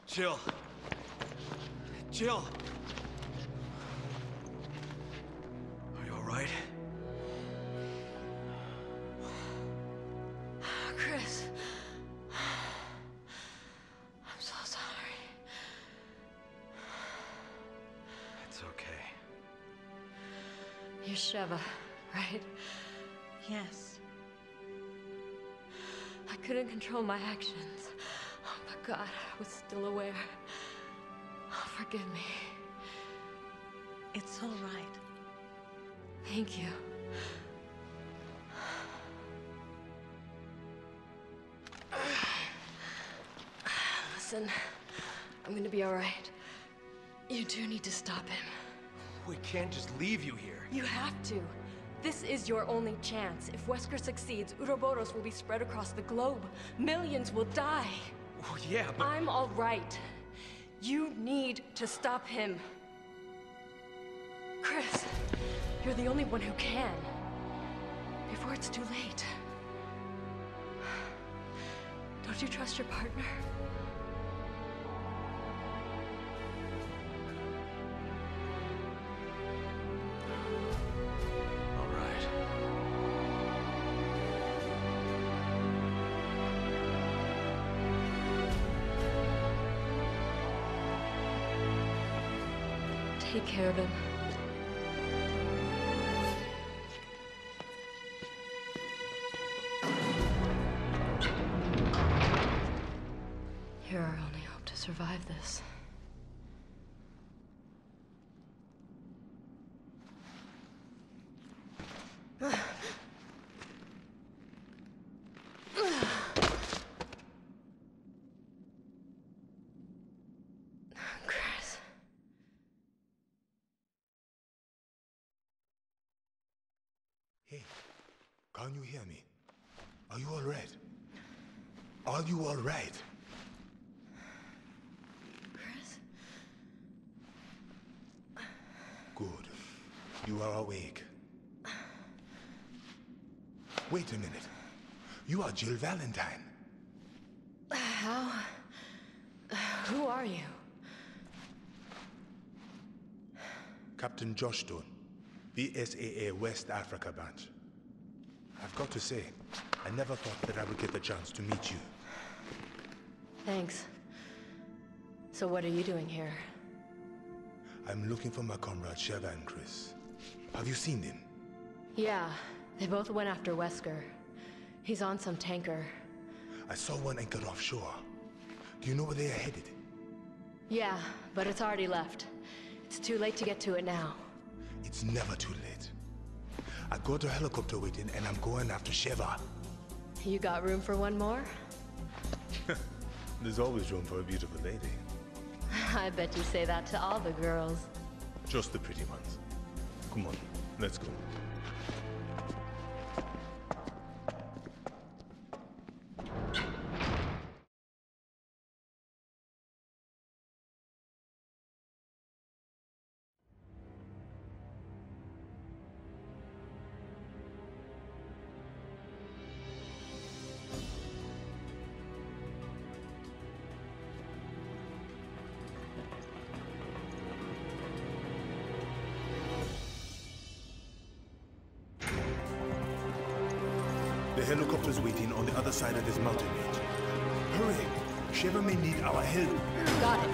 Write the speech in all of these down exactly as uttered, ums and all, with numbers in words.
Jill. Jill. Are you all right? Chris. I'm so sorry. It's okay. You're Sheva, right? Yes. I couldn't control my actions. Oh, but God, I was still aware. Oh, forgive me. It's all right. Thank you. Listen, I'm gonna be all right. You do need to stop him. We can't just leave you here. You have to. This is your only chance. If Wesker succeeds, Uroboros will be spread across the globe. Millions will die. Well, yeah, but... I'm all right. You need to stop him. Chris, you're the only one who can. Before it's too late. Don't you trust your partner? All right. Take care of him. You're our only hope to survive this. Chris. Hey, can you hear me? Are you all right? Are you all right? Chris? Good. You are awake. Wait a minute. You are Jill Valentine. How? Who are you? Captain Josh Stone, B S A A West Africa Branch. I've got to say, I never thought that I would get the chance to meet you. Thanks. So what are you doing here? I'm looking for my comrade Sheva and Chris. Have you seen them? Yeah, they both went after Wesker. He's on some tanker. I saw one anchored offshore. Do you know where they are headed? Yeah, but it's already left. It's too late to get to it now. It's never too late. I got a helicopter waiting and I'm going after Sheva. You got room for one more? There's always room for a beautiful lady. I bet you say that to all the girls. Just the pretty ones. Come on, let's go. The helicopter's waiting on the other side of this mountain range. Hurry! Sheva may need our help. Got it.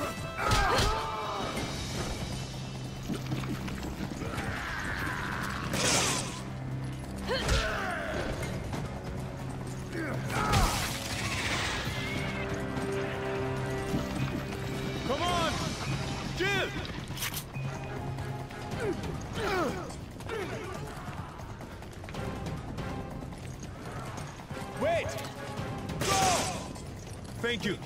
Come on! Jill! Wait! Go! Thank you.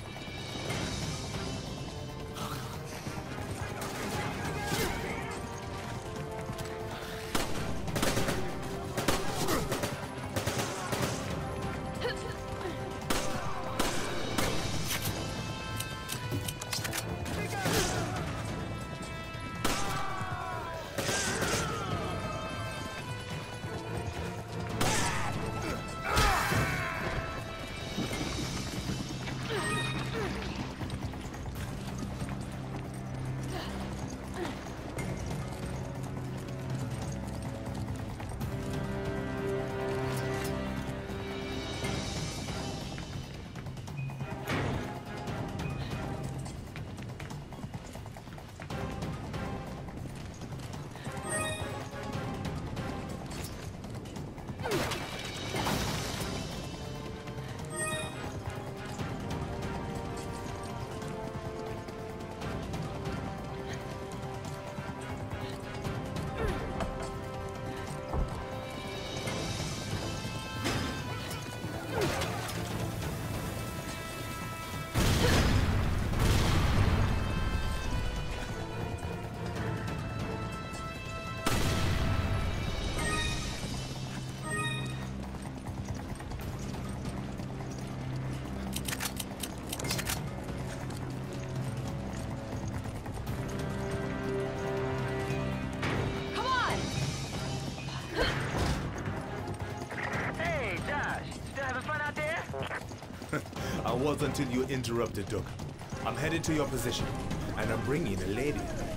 I was until you interrupted, Doug. I'm headed to your position, and I'm bringing a lady.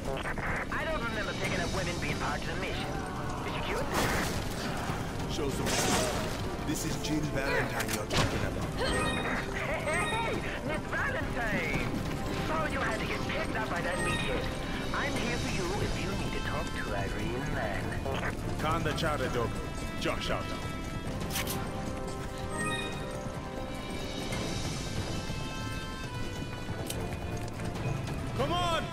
I don't remember picking up women being part of the mission. Is she cute? Show some respect. This is Jill Valentine you're talking about. Hey, hey, hey! Miss Valentine! So you had to get picked up by that meathead. I'm here for you if you need to talk to a real man. Con the chatter, Doug. Josh out. Come on!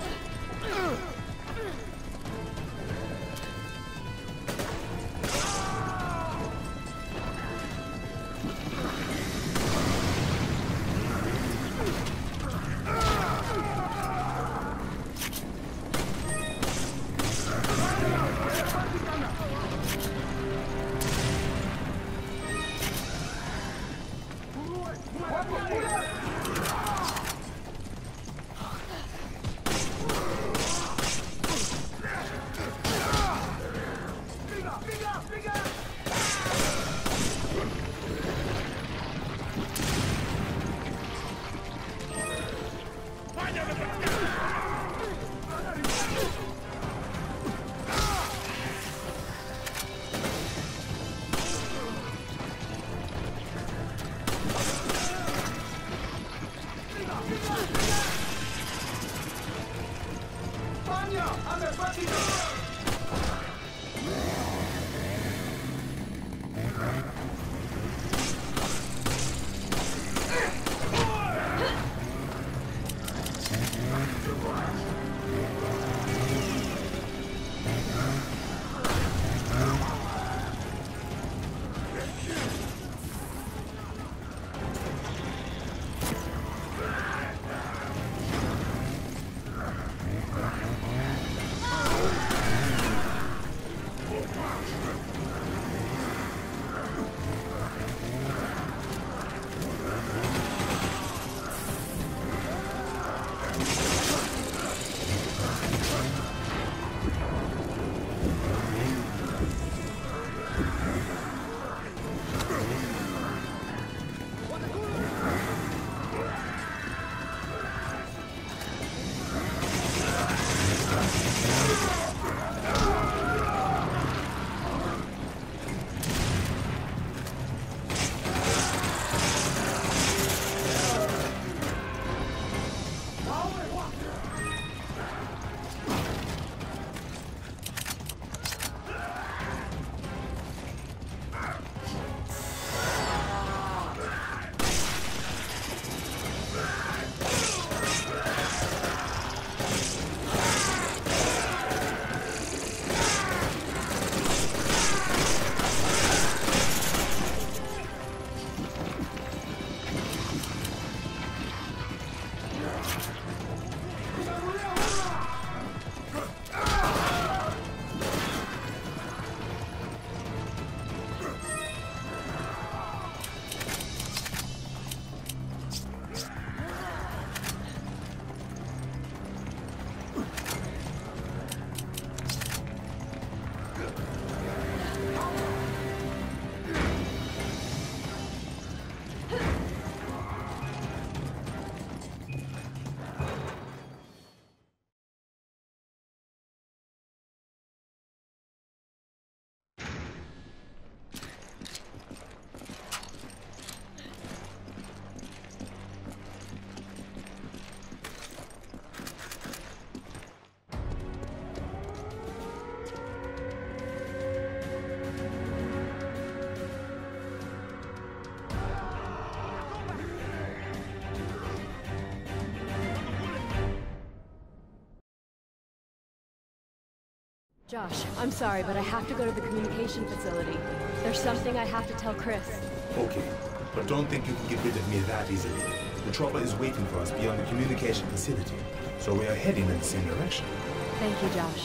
Josh, I'm sorry, but I have to go to the communication facility. There's something I have to tell Chris. Okay, but don't think you can get rid of me that easily. The trouble is waiting for us beyond the communication facility, so we are heading in the same direction. Thank you, Josh.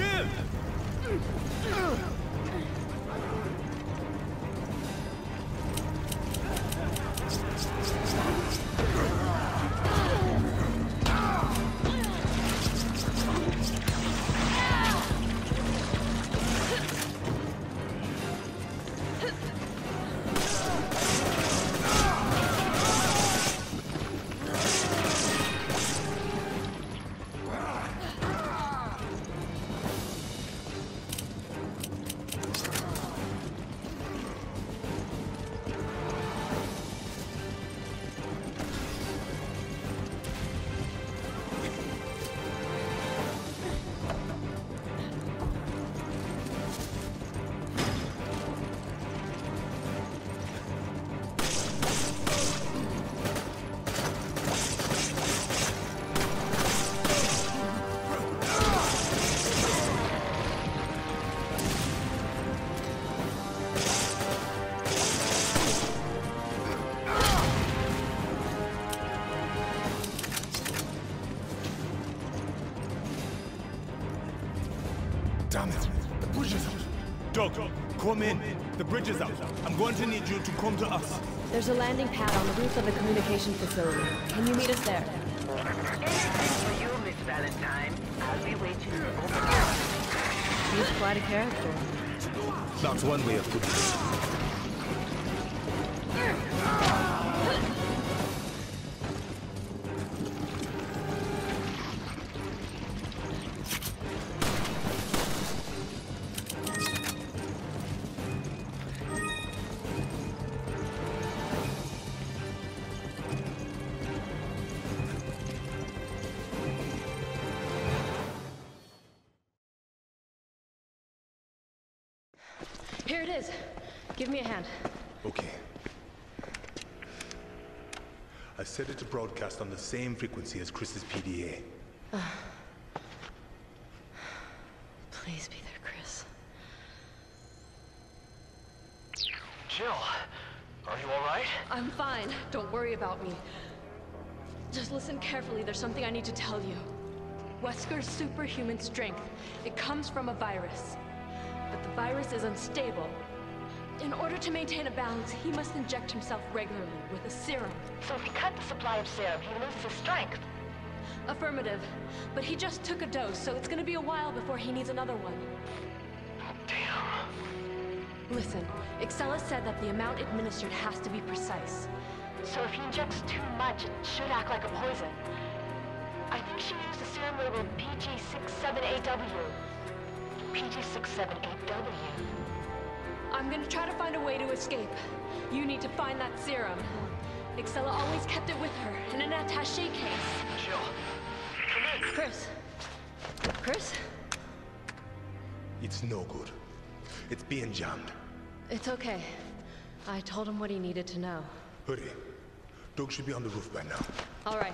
Jill! Damn it! The bridge is out! Doug, come in. The bridge is out. I'm going to need you to come to us. There's a landing pad on the roof of the communication facility. Can you meet us there? Anything for you, Miss Valentine. I'll be waiting. He's quite a character. That's one way of putting it. Here it is. Give me a hand. Okay. I set it to broadcast on the same frequency as Chris's P D A. Uh, please be there, Chris. Jill, are you all right? I'm fine. Don't worry about me. Just listen carefully. There's something I need to tell you. Wesker's superhuman strength, it comes from a virus. But the virus is unstable. In order to maintain a balance, he must inject himself regularly with a serum. So if he cut the supply of serum, he loses his strength. Affirmative. But he just took a dose, so it's gonna be a while before he needs another one. Damn. Listen, Excella said that the amount administered has to be precise. So if he injects too much, it should act like a poison. I think she used a serum labeled P G six seven eight W. P G six seven eight W. I'm gonna try to find a way to escape. You need to find that serum. Excella always kept it with her, in an attaché case. Jill, come in. Chris. Chris? It's no good. It's being jammed. It's okay. I told him what he needed to know. Hurry. Doug should be on the roof by now. All right.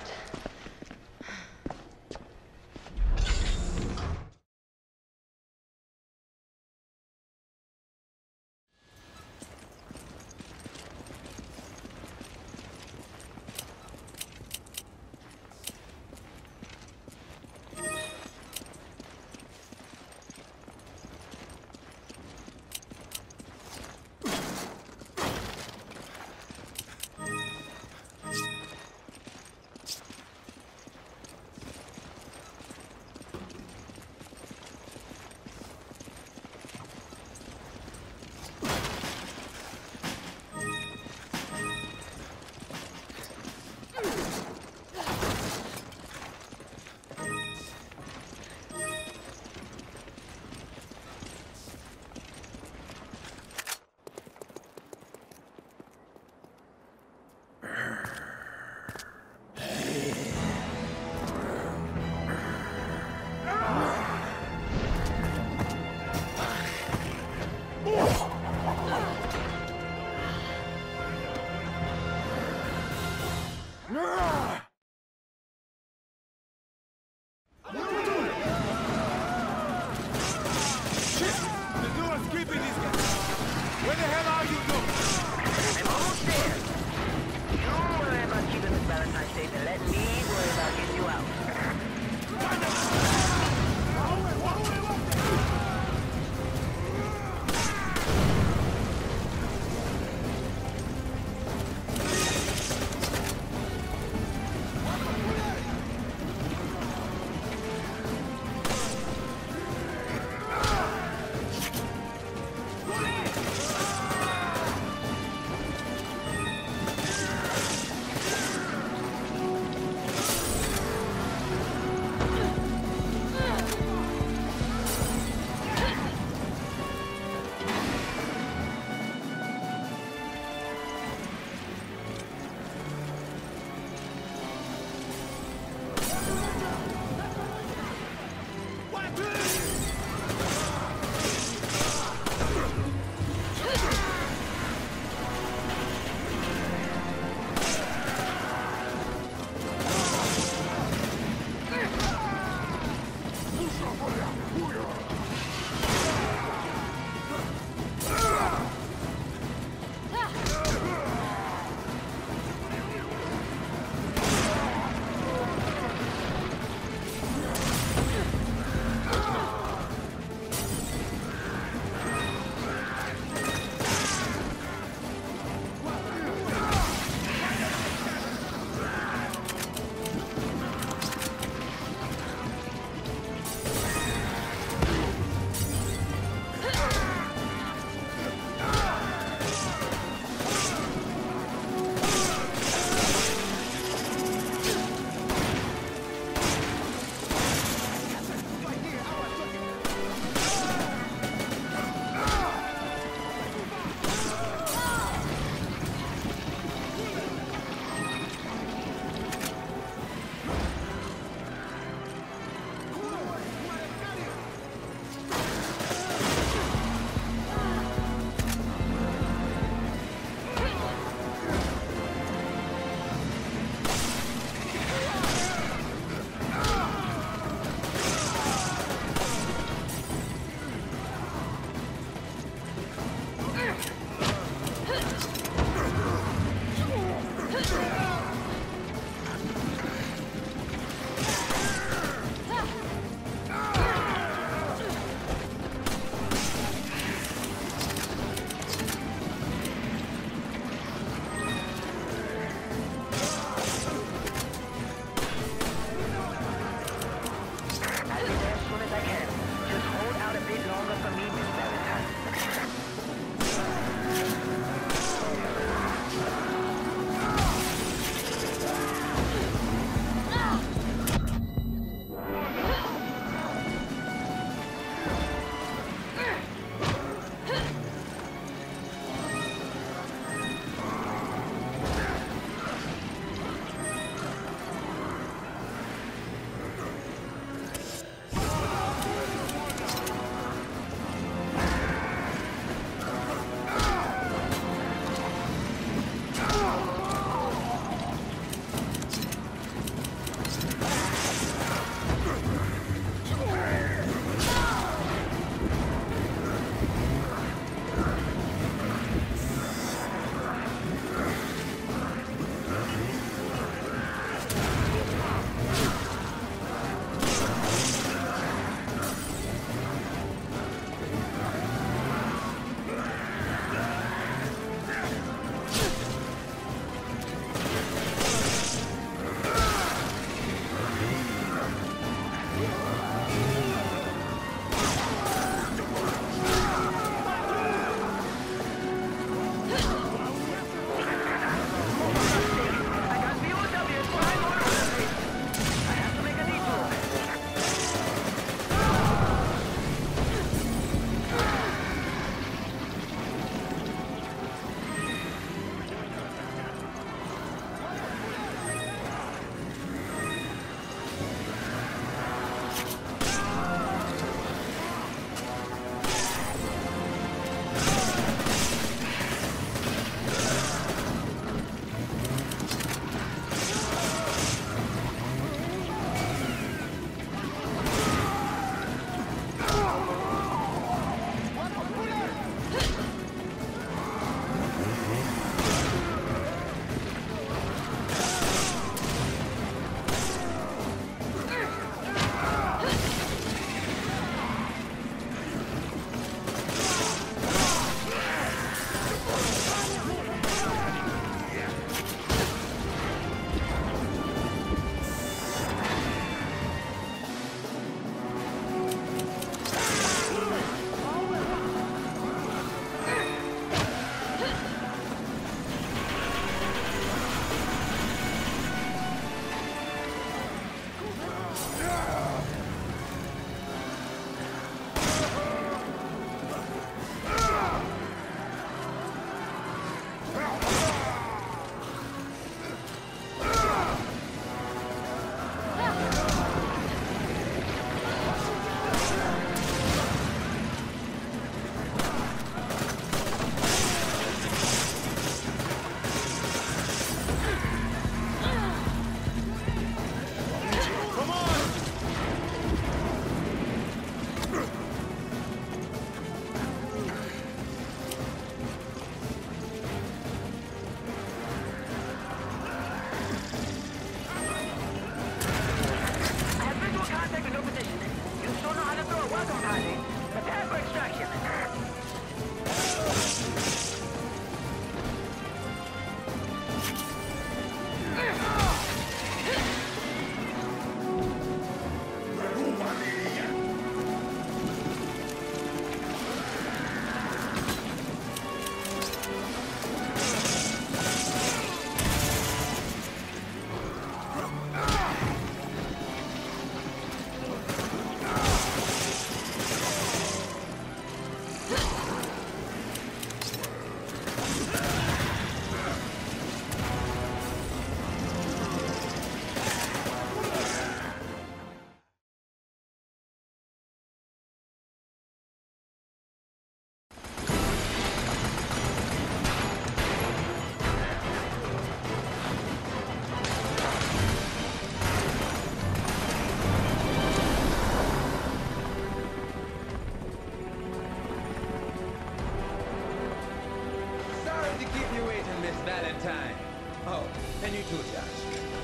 too, Josh.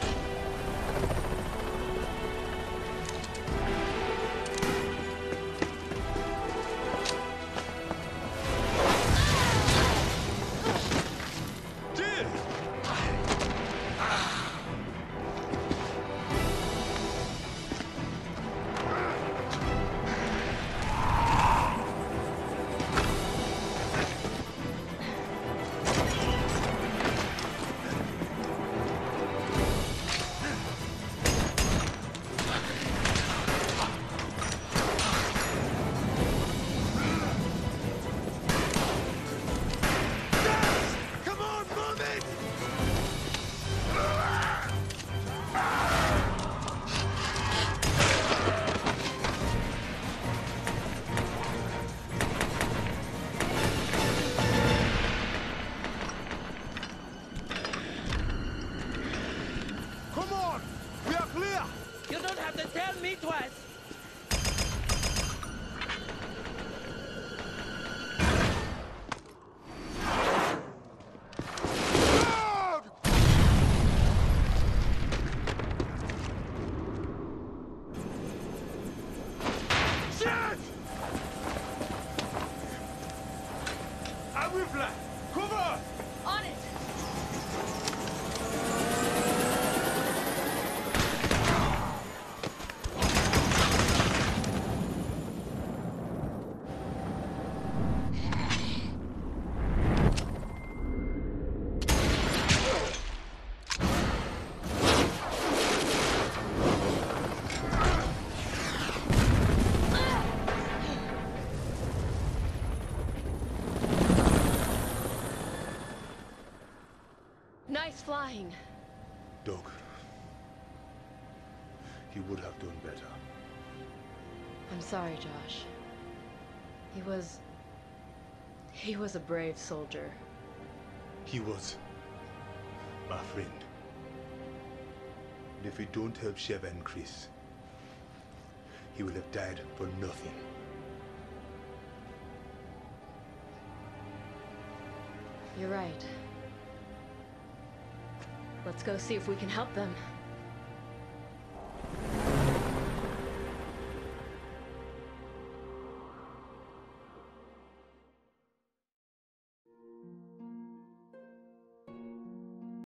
Nice flying. Doug, he would have done better. I'm sorry, Josh. He was... He was a brave soldier. He was my friend. And if we don't help Sheva and Chris, he will have died for nothing. You're right. Let's go see if we can help them.